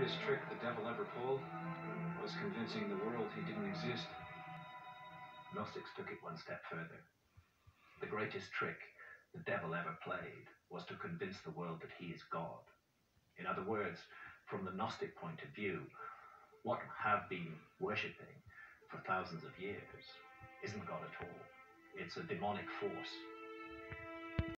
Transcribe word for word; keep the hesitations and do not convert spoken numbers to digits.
greatest trick the devil ever pulled was convincing the world he didn't exist. Gnostics took it one step further. The greatest trick the devil ever played was to convince the world that he is God. In other words, from the Gnostic point of view, what we have been worshipping for thousands of years isn't God at all. It's a demonic force